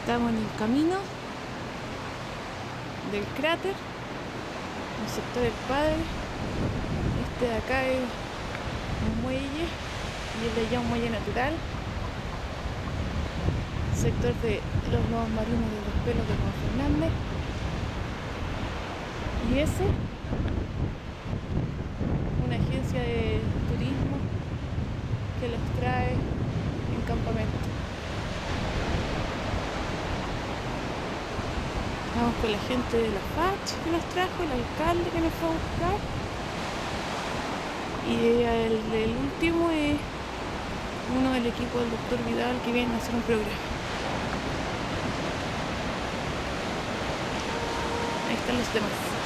Estamos en el camino del cráter, el sector del Padre. Este de acá es un muelle y el de allá un muelle natural. Sector de los lobos marinos de los pelos de Juan Fernández. Y ese, una agencia de turismo que los trae en campamento. Vamos con la gente de la FACH que nos trajo, el alcalde que nos fue a buscar. Y el último es uno del equipo del doctor Vidal que viene a hacer un programa. Ahí están los demás.